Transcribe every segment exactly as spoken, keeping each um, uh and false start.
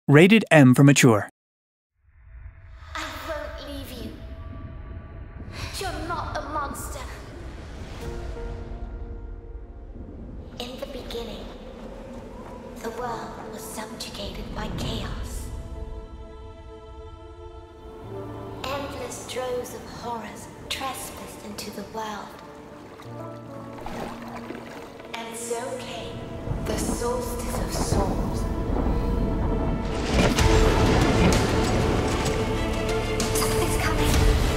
Rated M for mature. I won't leave you. You're not a monster. In the beginning, the world was subjugated by chaos. Endless droves of horrors trespassed into the world. And so came the solstice of souls. Something's coming.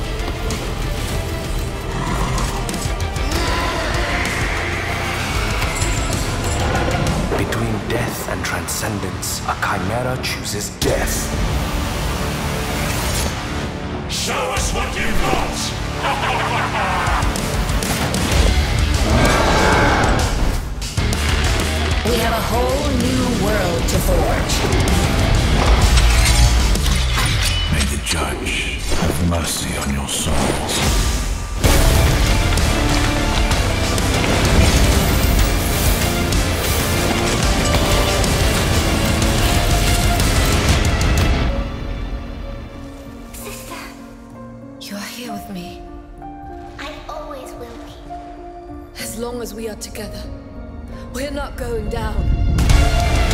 Between death and transcendence, a chimera chooses death. Show us what you've got! We have a whole new world to forge. May the judge have mercy on your souls. Sister, You are here with me. I always will be. As long as we are together, we're not going down.